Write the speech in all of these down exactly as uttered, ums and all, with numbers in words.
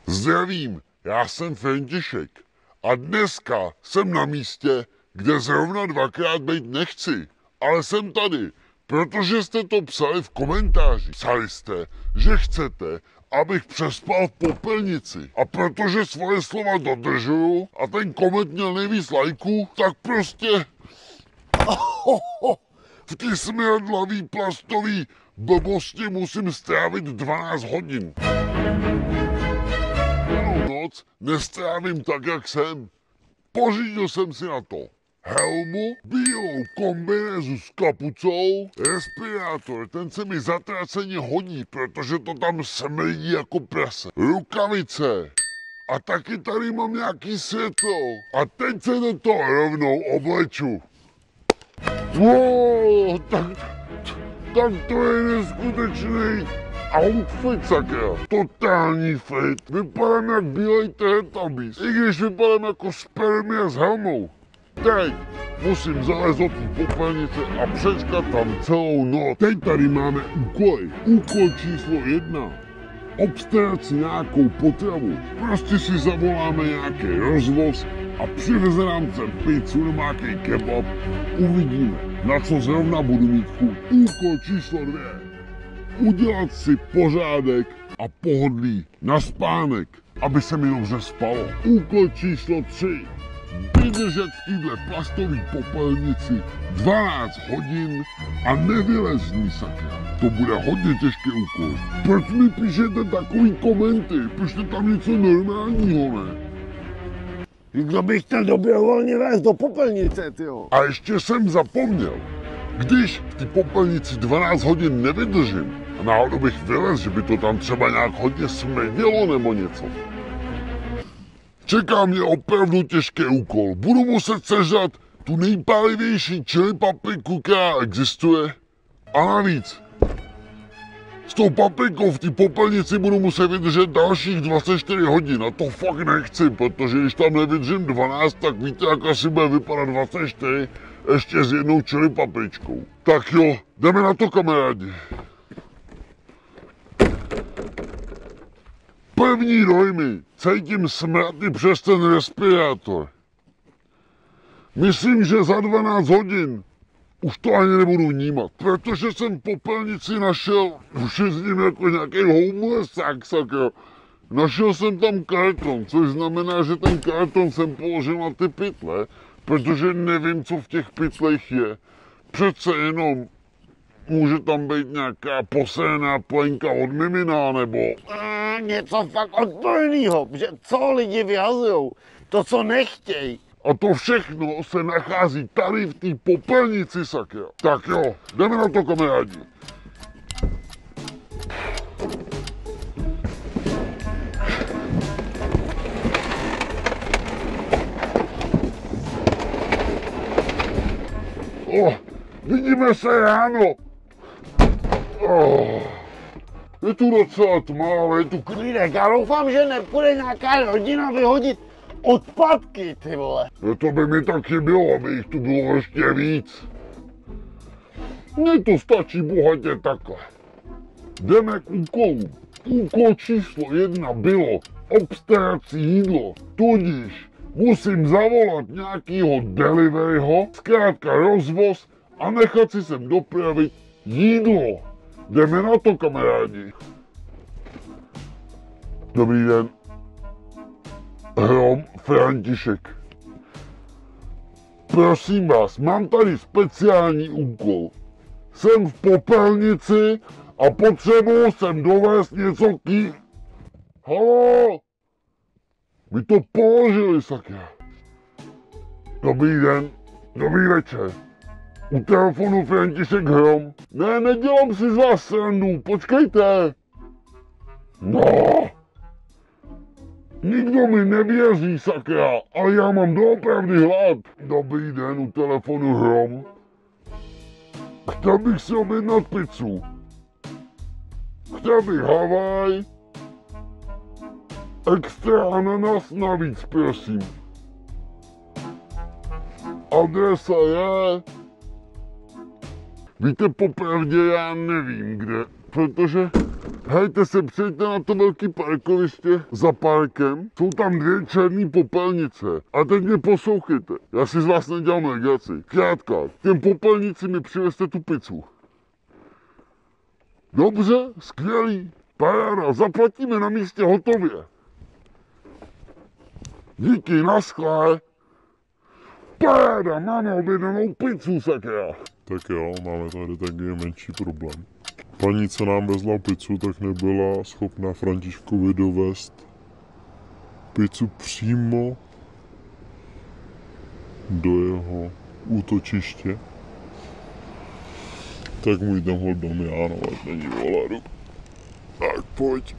Zdravím, já jsem František a dneska jsem na místě, kde zrovna dvakrát být nechci, ale jsem tady, protože jste to psali v komentáři. Psali jste, že chcete, abych přespal v popelnici. A protože svoje slova dodržuju a ten koment měl nejvíc lajků, tak prostě v té smradlavý plastový blbosti musím strávit dvanáct hodin. Noc nestrávím tak, jak jsem. Pořídil jsem si na to helmu, bílou kombinézu s kapucou, respirátor, ten se mi zatraceně hodí, protože to tam smrdí jako prase, rukavice a taky tady mám nějaký světlo a teď se do toho rovnou obleču. Wow, tak, tak to je neskutečný outfit, sakra. Totální fit. Vypadám jak bílej teletubbies, i když vypadám jako spermie s helmou. Teď musím zalézt do té popelnice a přečkat tam celou noc. Teď tady máme úkoly. Úkol číslo jedna. Obstarat si nějakou potravu. Prostě si zavoláme nějaký rozvoz a přiveze nám sem pizzu nebo nějaký kebab. Uvidíme, na co zrovna budu mít chuť. Úkol číslo dvě. Udělat si pořádek a pohodlí na spánek, aby se mi dobře spalo. Úkol číslo tři. Vydržet v této plastové popelnici dvanáct hodin a nevylez z ní, sakra. To bude hodně těžký úkol. Proč mi píšete takový komenty? Píšte tam něco normálního, ne? Kdo bych chtěl dobrovolně vést do popelnice, tyjo? A ještě jsem zapomněl. Když v té popelnici dvanáct hodin nevydržím a náhodou bych vylez, že by to tam třeba nějak hodně smrdilo nebo něco. Čeká mě opravdu těžký úkol. Budu muset sežrat tu nejpálivější chili papriku, která existuje. A navíc, s tou paprikou v té popelnici budu muset vydržet dalších dvacet čtyři hodin. A to fakt nechci, protože když tam nevydržím dvanáct, tak víte, jak asi bude vypadat dvacet čtyři, ještě s jednou chili papričkou. Tak jo, jdeme na to, kamarádi. První dojmy. Cítím smrady přes ten respirátor. Myslím, že za dvanáct hodin už to ani nebudu vnímat, protože jsem v popelnici našel, už je s ním jako nějaký homelessák, sakra. Našel jsem tam karton, což znamená, že ten karton jsem položil na ty pytle, protože nevím, co v těch pytlech je. Přece jenom může tam být nějaká poséná plenka od mimina, nebo... A něco fakt odpornýho, že co lidi vyhazujou, to, co nechtějí. A to všechno se nachází tady v té popelnici, sakra. Tak jo, jdeme na to, kamarádi. Oh, vidíme se ráno. Oh, je tu docela tma, ale je tu klidek. Já doufám, že nepůjde nějaká rodina vyhodit odpadky, ty vole. No to by mi taky bylo, aby jich tu bylo ještě víc. Mně to stačí bohatě takhle. Jdeme k úkolům. Úkol číslo jedna bylo obstarat si jídlo, tudíž musím zavolat nějakýho deliveryho, zkrátka rozvoz a nechat si sem dopravit jídlo. Jdeme na to, kamarádi. Dobrý den. Hrom František. Prosím vás, mám tady speciální úkol. Jsem v popelnici a potřebuji sem dovést něco k jí... Haló? Vy to položili, sakra. Dobrý den, dobrý večer. U telefonu František Hrom. Ne, nedělám si z vás srandu, počkejte. No. Nikdo mi nevěří, sakra, ale já mám doopravdy hlad. Dobrý den, u telefonu Hrom. Chtěl bych si objednat pizzu. Chtěl bych Havaj. Extra ananas navíc, prosím. Adresa je... Víte, popravdě já nevím kde, protože Hejte se, přejďte na to velký parkoviště za parkem. Jsou tam dvě černé popelnice. A teď mě poslouchejte. Já si z vás nedělám legraci. Krátka, k těm popelnicím mi přivezte tu pizzu. Dobře, skvělý. Paráda, zaplatíme na místě hotově. Díky, naschle. Paráda, máme objednanou pizzu, sakra. Tak jo, máme tady taky menší problém. Paní, co nám vezla pizzu, tak nebyla schopná Františkovi dovést pizzu přímo do jeho útočiště. Tak mu jdem ho dom, já no, ať není voladu. Tak pojď.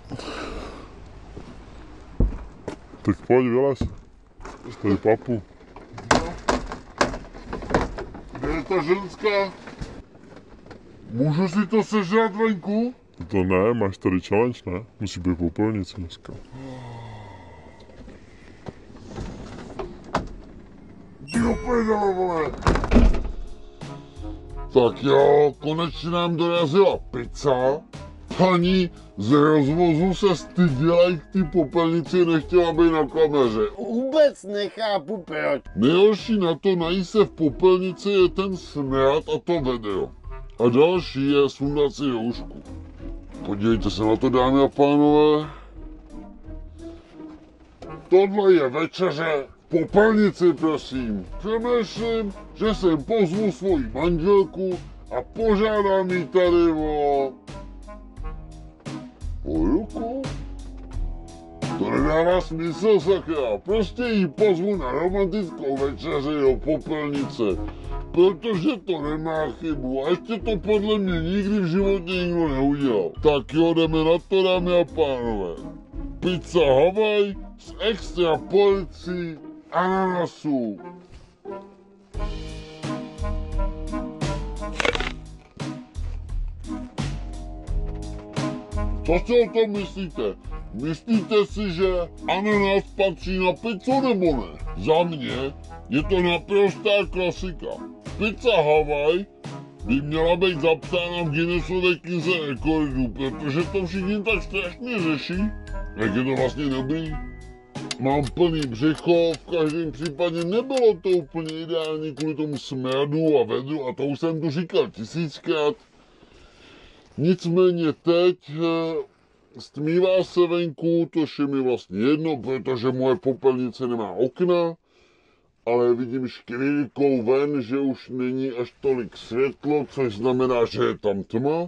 Tak pojď, vylez. Tady papu. Kde je ta ženská? Můžu si to sežrat venku? To ne, máš tady challenge, ne? Musí být popelnice dneska. Ty opědala, vole. Tak jo, konečně nám dorazila pizza. Paní z rozvozu se styděla, jak ty popelnici nechtěla být na kameře. Vůbec nechápu proč. Nejhorší na to nají se v popelnici je ten smrad a to video. A další je sundat si roušku. Podívejte se na to, dámy a pánové. Tohle je večeře v popelnici, prosím. Přemýšlím, že sem pozvu svoji manželku a požádám jí tady o... o ruku? To nedává smysl, sakra. Prostě jí pozvu na romantickou večeři do popelnice. Protože to nemá chybu a ještě to podle mě nikdy v životě nikdo neudělal. Tak jo, jdeme na to, dámy a pánové. Pizza Havaj s extra porcí ananasů. Co si o tom myslíte? Myslíte si, že ananas patří na pizzu nebo ne? Za mě je to naprostá klasika. Pizza Havaj by měla být zapsána v Guinnessově knize rekordů, protože to všichni tak strašně řeší. Jak je to vlastně dobrý? Mám plný břicho, v každém případě nebylo to úplně ideální kvůli tomu smradu a vedru a to už jsem tu říkal tisíckrát. Nicméně teď stmívá se venku, tož je mi vlastně jedno, protože moje popelnice nemá okna. Ale vidím škvírkou ven, že už není až tolik světlo, což znamená, že je tam tma.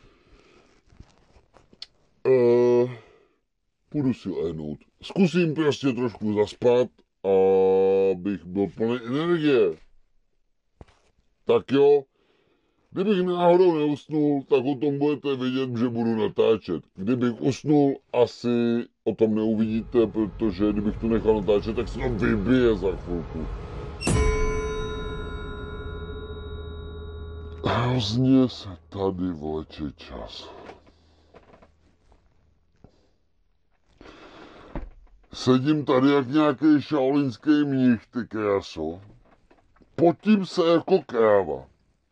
Uh, půjdu si lehnout. Zkusím prostě trošku zaspat, abych byl plný energie. Tak jo, kdybych náhodou neusnul, tak o tom budete vidět, že budu natáčet. Kdybych usnul, asi o tom neuvidíte, protože kdybych to nechal natáčet, tak se to vybije za chvilku. Hrozně se tady vleče čas. Sedím tady jak nějaký šaolínský mních, ty kráso. Potím se jako kráva.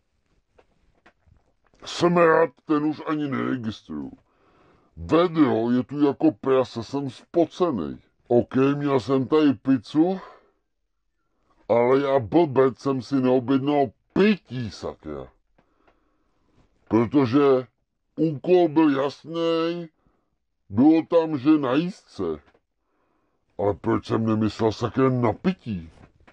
Smrad, ten už ani neregistruju. Vedro je tu jako prase, jsem spocenej. OK, měl jsem tady pizzu, ale já blbec jsem si neobjednal pití, sakra. Protože úkol byl jasný, bylo tam, že na jízdce. Ale proč jsem nemyslel sakra na pití?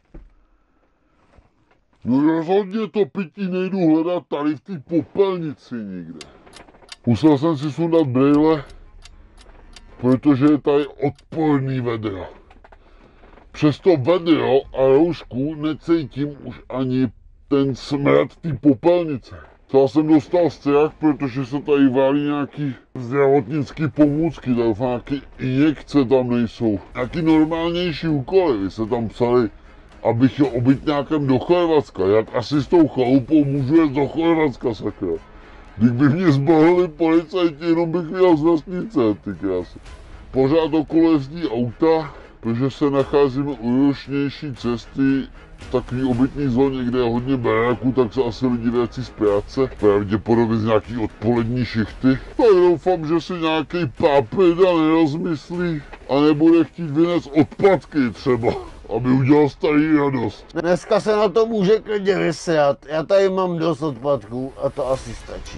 No rozhodně to pití nejdu hledat tady v té popelnici nikde. Musel jsem si sundat brýle, protože je tady odporný vedro. Přes to vedro a roušku necítím už ani ten smrad té popelnice. Já jsem dostal strach, protože se tady válí nějaký zdravotnický pomůcky, tak nějaký injekce tam nejsou. Nějaký normálnější úkoly, vy se tam psali, abych jel obytňákem do Chorvatska. Jak asi s tou chalupou můžu jet do Chorvatska, sakra. Když by mě zbavili policajti, jenom bych měl z vesnice, ty krásy. Pořád okolo jezdí auta, protože se nacházíme u rušnější cesty, takový obytný zóně, kde je hodně baráků, tak se asi lidi vrací z práce, pravděpodobně z nějaký odpolední šichty. Tak doufám, že si nějaký pápeda nerozmyslí a nebude chtít vynést odpadky třeba, aby udělal starý radost. Dneska se na to může klidně vysrat. Já tady mám dost odpadků a to asi stačí.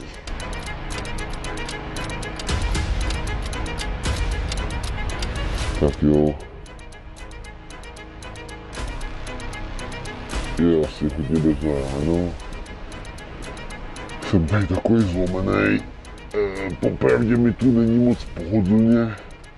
Tak jo. Je asi hodně brzo ráno. Jsem tady takový zlomenej. E, popravdě mi tu není moc pohodlně.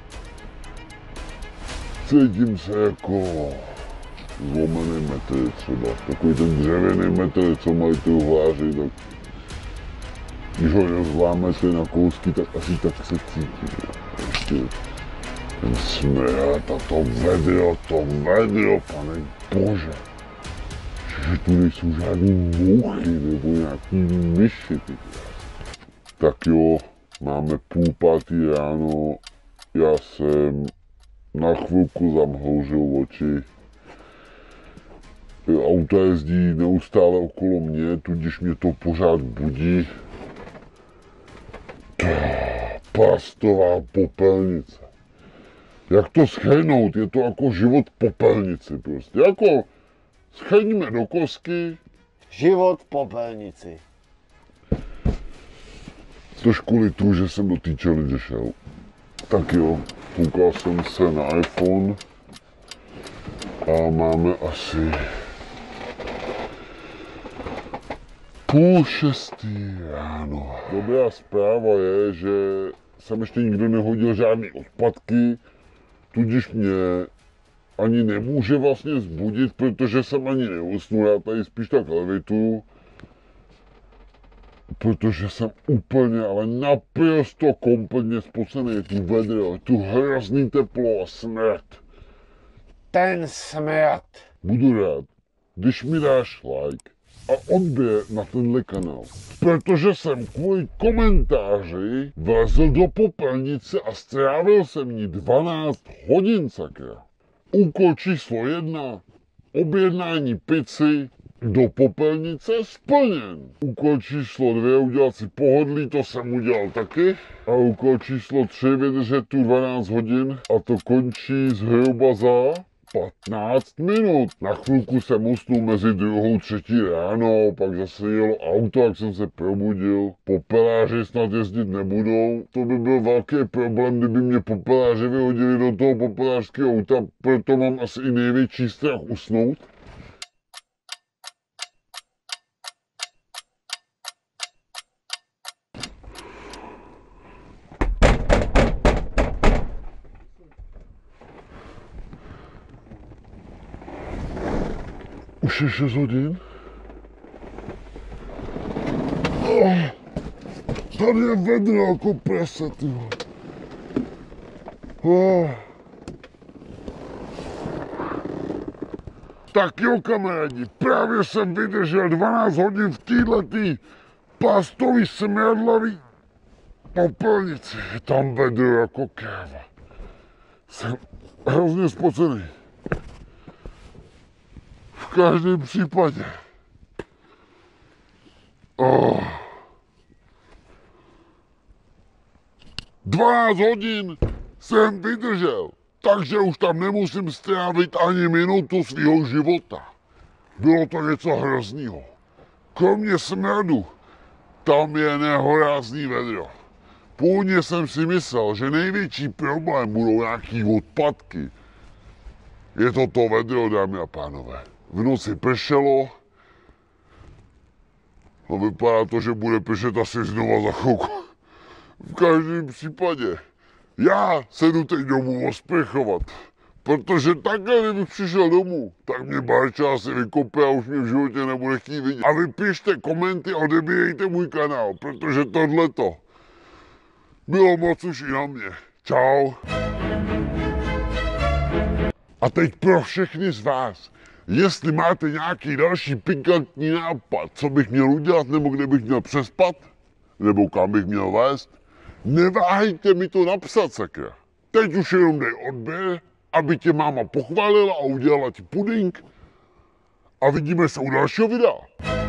Cítím se jako zlomený metr třeba. Takový ten dřevěný metr, co mají ty uhláři, tak když ho rozlámete na kousky, tak asi tak se cítí. Ještě ten smrad a to vedro, to vedro, pane bože. Že tu nejsou žádný mouchy nebo nějaký myši. Tak jo, máme půl pátý ráno, já jsem na chvilku zamhouřil oči. Auta jezdí neustále okolo mě, tudíž mě to pořád budí. Plastová popelnice. Jak to shrnout? Je to jako život v popelnici prostě. Jako schrníme do kostky. Život v popelnici. Trošku litu, že jsem do té challenge šel. Tak jo, koukal jsem se na iPhone a máme asi půl šestý ráno. Dobrá zpráva je, že jsem ještě nikdo nehodil žádný odpadky, tudíž mě ani nemůže vlastně zbudit, protože jsem ani neusnul, já tady spíš tak levituju. Protože jsem úplně, ale naprosto kompletně spocený, tu vedro, tu hrozný teplo a smrad. Ten smrad. Budu rád, když mi dáš like a odběr na tenhle kanál. Protože jsem kvůli komentáři vlezl do popelnice a strávil jsem ní dvanáct hodin, sakra. Úkol číslo jedna, objednání pizzy do popelnice splněn. Úkol číslo dvě, udělat si pohodlí, to jsem udělal taky. A úkol číslo tři, vydržet tu dvanáct hodin a to končí zhruba za patnáct minut. Na chvilku jsem usnul mezi druhou třetí ráno, pak zase jelo auto, jak jsem se probudil. Popeláři snad jezdit nebudou. To by byl velký problém, kdyby mě popeláři vyhodili do toho popelářského auta, proto mám asi i největší strach usnout. Už je šest hodin. Oh, tady je vedro jako prase, ty vole. Oh. Tak jo, kamarádi, právě jsem vydržel dvanáct hodin v této plastový smradlavý popelnici. Je tam vedro jako kráva. Jsem hrozně spocený. V každém případě. Oh. dvanáct hodin jsem vydržel, takže už tam nemusím strávit ani minutu svého života. Bylo to něco hroznýho. Kromě smradu, tam je nehorázný vedro. Původně jsem si myslel, že největší problém budou nějaký odpadky. Je to to vedro, dámy a pánové. V noci pršelo. A vypadá to, že bude pršet asi znova za chvilku. V každém případě. Já se jdu teď domů osprchovat. Protože takhle, kdybych přišel domů, tak mě Barča asi vykope a už mě v životě nebude chtít vidět. A vy pište komenty a odebírejte můj kanál, protože tohleto bylo moc už i na mě. Čau. A teď pro všechny z vás, jestli máte nějaký další pikantní nápad, co bych měl udělat, nebo kde bych měl přespat, nebo kam bych měl vést, neváhejte mi to napsat, sakra. Teď už jenom dej odběr aby tě máma pochválila a udělala ti puding. A vidíme se u dalšího videa.